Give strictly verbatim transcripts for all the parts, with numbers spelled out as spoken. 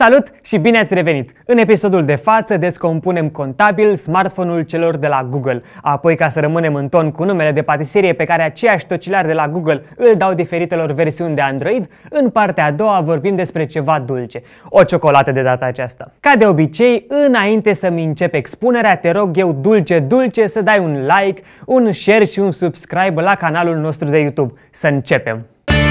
Salut și bine ați revenit! În episodul de față descompunem contabil smartphone-ul celor de la Google. Apoi, ca să rămânem în ton cu numele de patiserie pe care aceiași tocilari de la Google îl dau diferitelor versiuni de Android, în partea a doua vorbim despre ceva dulce. O ciocolată de data aceasta. Ca de obicei, înainte să-mi încep expunerea, te rog eu dulce, dulce să dai un like, un share și un subscribe la canalul nostru de YouTube. Să începem!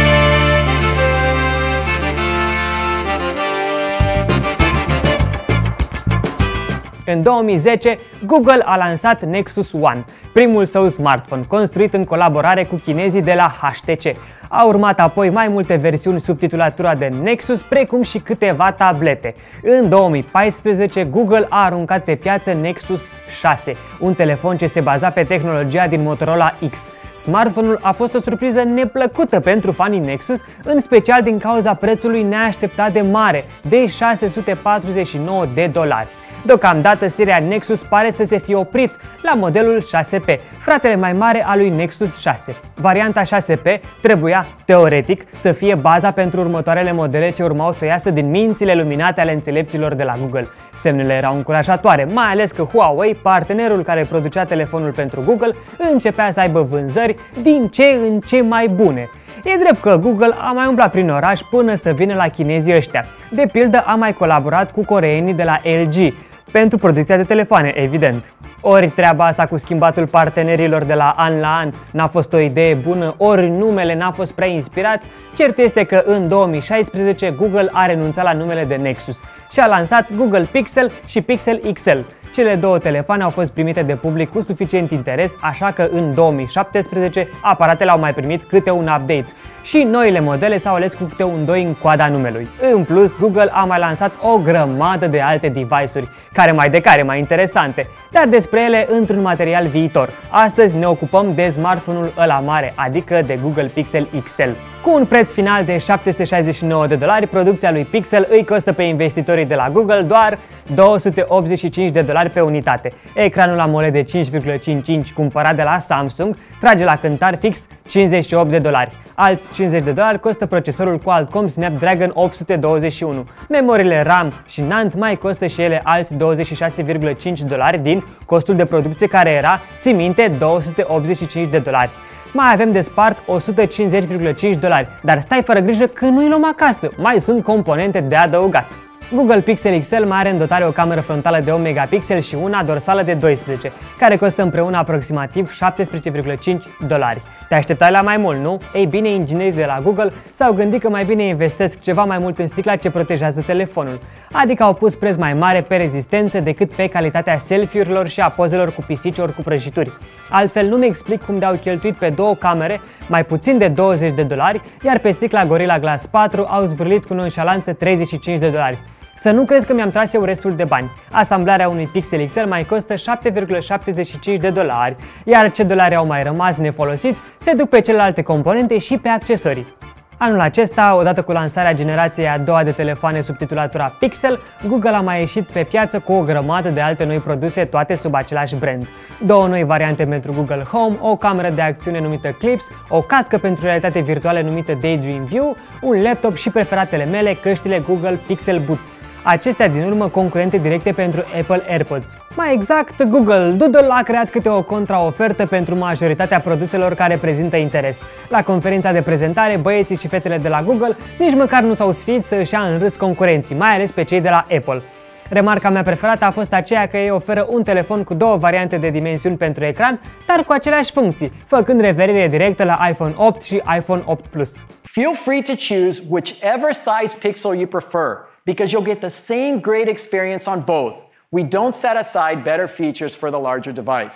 În două mii zece, Google a lansat Nexus One, primul său smartphone, construit în colaborare cu chinezii de la H T C. Au urmat apoi mai multe versiuni sub titulatura de Nexus, precum și câteva tablete. În două mii paisprezece, Google a aruncat pe piață Nexus șase, un telefon ce se baza pe tehnologia din Motorola X. Smartphone-ul a fost o surpriză neplăcută pentru fanii Nexus, în special din cauza prețului neașteptat de mare, de șase sute patruzeci și nouă de dolari. Deocamdată, seria Nexus pare să se fie oprit la modelul șase P, fratele mai mare al lui Nexus șase. Varianta șase P trebuia, teoretic, să fie baza pentru următoarele modele ce urmau să iasă din mințile luminate ale înțelepților de la Google. Semnele erau încurajatoare, mai ales că Huawei, partenerul care producea telefonul pentru Google, începea să aibă vânzări din ce în ce mai bune. E drept că Google a mai umblat prin oraș până să vină la chinezii ăștia. De pildă, a mai colaborat cu coreenii de la L G, pentru producția de telefoane, evident. Ori treaba asta cu schimbatul partenerilor de la an la an n-a fost o idee bună, ori numele n-a fost prea inspirat, cert este că în două mii șaisprezece Google a renunțat la numele de Nexus și a lansat Google Pixel și Pixel X L. Cele două telefoane au fost primite de public cu suficient interes, așa că în două mii șaptesprezece aparatele au mai primit câte un update și noile modele s-au ales cu câte un doi în coada numelui. În plus, Google a mai lansat o grămadă de alte device-uri, care mai de care mai interesante, dar despre ele într-un material viitor. Astăzi ne ocupăm de smartphone-ul ăla mare, adică de Google Pixel X L. Cu un preț final de șapte sute șaizeci și nouă de dolari, producția lui Pixel îi costă pe investitorii de la Google doar două sute optzeci și cinci de dolari pe unitate. Ecranul AMOLED de cinci virgulă cinci inch cumpărat de la Samsung trage la cântar fix cincizeci și opt de dolari. Alți cincizeci de dolari costă procesorul Qualcomm Snapdragon opt sute douăzeci și unu. Memoriile RAM și NAND mai costă și ele alți douăzeci și șase virgulă cinci dolari din costul de producție care era, ții minte, două sute optzeci și cinci de dolari. Mai avem de spart o sută cincizeci virgulă cinci dolari, dar stai fără grijă că nu-i luăm acasă, mai sunt componente de adăugat. Google Pixel X L mai are în dotare o cameră frontală de opt megapixeli și una dorsală de doisprezece, care costă împreună aproximativ șaptesprezece virgulă cinci dolari. Te așteptai la mai mult, nu? Ei bine, inginerii de la Google s-au gândit că mai bine investesc ceva mai mult în sticla ce protejează telefonul, adică au pus preț mai mare pe rezistență decât pe calitatea selfie-urilor și a pozelor cu pisici ori cu prăjituri. Altfel nu-mi explic cum de-au cheltuit pe două camere mai puțin de douăzeci de dolari, iar pe sticla Gorilla Glass patru au zvârlit cu nonșalanță treizeci și cinci de dolari. Să nu crezi că mi-am tras eu restul de bani. Asamblarea unui Pixel X L mai costă șapte virgulă șaptezeci și cinci de dolari, iar ce dolari au mai rămas nefolosiți se duc pe celelalte componente și pe accesorii. Anul acesta, odată cu lansarea generației a doua de telefoane sub titulatura Pixel, Google a mai ieșit pe piață cu o grămadă de alte noi produse, toate sub același brand. Două noi variante pentru Google Home, o cameră de acțiune numită Clips, o cască pentru realitate virtuală numită Daydream View, un laptop și preferatele mele, căștile Google Pixel Buds. Acestea din urmă concurente directe pentru Apple AirPods. Mai exact, Google Doodle a creat câte o contraofertă pentru majoritatea produselor care prezintă interes. La conferința de prezentare, băieții și fetele de la Google nici măcar nu s-au sfiit să își ia în râs concurenții, mai ales pe cei de la Apple. Remarca mea preferată a fost aceea că ei oferă un telefon cu două variante de dimensiuni pentru ecran, dar cu aceleași funcții, făcând referire directă la iPhone opt și iPhone opt Plus. Feel free to choose whichever size pixel you prefer, because you'll get the same great experience on both. We don't set aside better features for the larger device.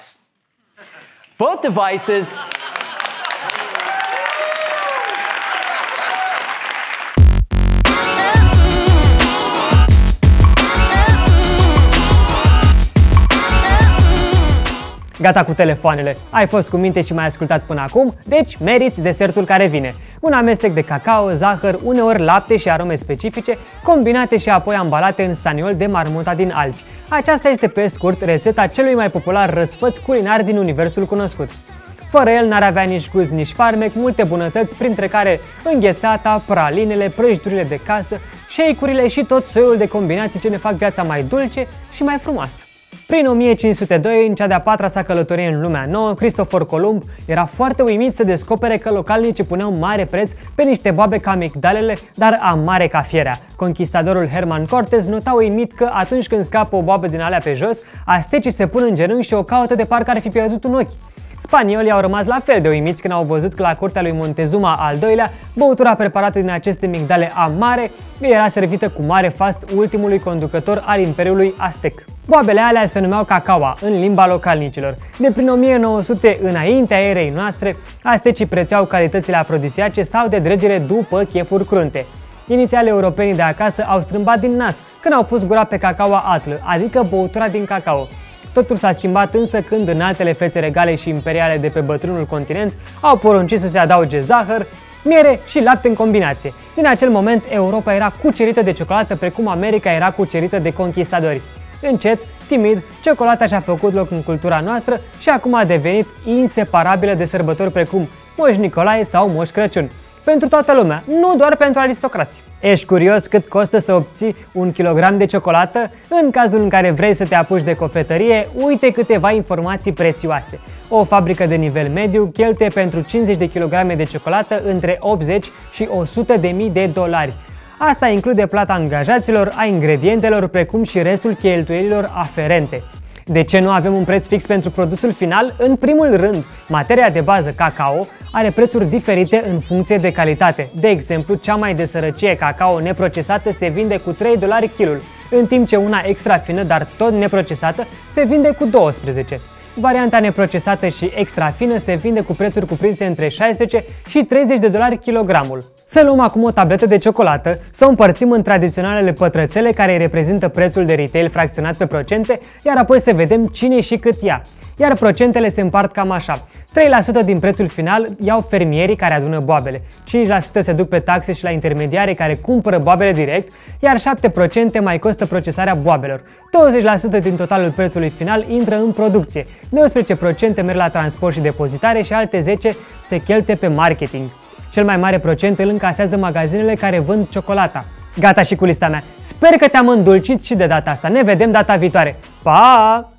Both devices Gata cu telefoanele, ai fost cu minte și m-ai ascultat până acum, deci meriți desertul care vine. Un amestec de cacao, zahăr, uneori lapte și arome specifice, combinate și apoi ambalate în staniol de marmota din Alpi. Aceasta este pe scurt rețeta celui mai popular răsfăț culinar din universul cunoscut. Fără el n-ar avea nici gust, nici farmec, multe bunătăți, printre care înghețata, pralinele, prăjiturile de casă shake-urile și tot soiul de combinații ce ne fac viața mai dulce și mai frumoasă. Prin o mie cinci sute doi, în cea de-a patra sa călătorie în lumea nouă, Cristofor Columb era foarte uimit să descopere că localnicii puneau mare preț pe niște boabe ca migdalele, dar amare ca fierea. Conquistadorul Herman Cortez nota uimit că atunci când scapă o boabă din alea pe jos, aztecii se pun în genunchi și o caută de parcă ar fi pierdut un ochi. Spaniolii au rămas la fel de uimiți când au văzut că la curtea lui Montezuma al doilea, băutura preparată din aceste migdale amare era servită cu mare fast ultimului conducător al Imperiului Aztec. Boabele alea se numeau cacaua în limba localnicilor. De prin o mie nouă sute înaintea erei noastre, aztecii prețeau calitățile afrodisiace sau de dregere după chefuri crunte. Inițial, europenii de acasă au strâmbat din nas când au pus gura pe cacaua atlă, adică băutura din cacao. Totul s-a schimbat însă când în altele fețe regale și imperiale de pe bătrânul continent au poruncit să se adauge zahăr, miere și lapte în combinație. Din acel moment, Europa era cucerită de ciocolată precum America era cucerită de conquistadori. Încet, timid, ciocolata și-a făcut loc în cultura noastră și acum a devenit inseparabilă de sărbători precum Moș Nicolae sau Moș Crăciun. Pentru toată lumea, nu doar pentru aristocrați. Ești curios cât costă să obții un kilogram de ciocolată? În cazul în care vrei să te apuci de cofetărie, uite câteva informații prețioase. O fabrică de nivel mediu cheltuie pentru cincizeci de kilograme de ciocolată între optzeci și o sută de mii de dolari. Asta include plata angajaților, a ingredientelor, precum și restul cheltuielilor aferente. De ce nu avem un preț fix pentru produsul final? În primul rând, materia de bază cacao are prețuri diferite în funcție de calitate. De exemplu, cea mai de sărăcie cacao neprocesată se vinde cu trei dolari kilul, în timp ce una extra fină, dar tot neprocesată, se vinde cu doisprezece. Varianta neprocesată și extra fină se vinde cu prețuri cuprinse între șaisprezece și treizeci de dolari kilogramul. Să luăm acum o tabletă de ciocolată, să o împărțim în tradiționalele pătrățele care îi reprezintă prețul de retail fracționat pe procente, iar apoi să vedem cine și cât ia. Iar procentele se împart cam așa. trei la sută din prețul final iau fermierii care adună boabele, cinci la sută se duc pe taxe și la intermediari care cumpără boabele direct, iar șapte la sută mai costă procesarea boabelor. douăzeci la sută din totalul prețului final intră în producție, doisprezece la sută merg la transport și depozitare și alte zece la sută se cheltuie pe marketing. Cel mai mare procent îl încasează magazinele care vând ciocolata. Gata și cu lista mea. Sper că te-am îndulcit și de data asta. Ne vedem data viitoare. Pa!